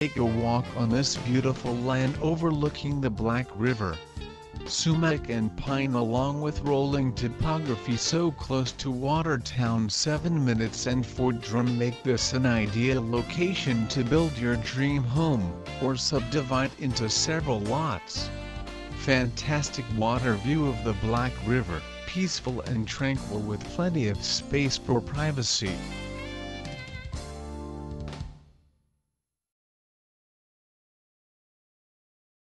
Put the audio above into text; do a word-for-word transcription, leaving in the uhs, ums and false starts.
Take a walk on this beautiful land overlooking the Black River. Sumac and pine along with rolling topography so close to Watertown, seven minutes and Fort Drum make this an ideal location to build your dream home, or subdivide into several lots. Fantastic water view of the Black River, peaceful and tranquil with plenty of space for privacy.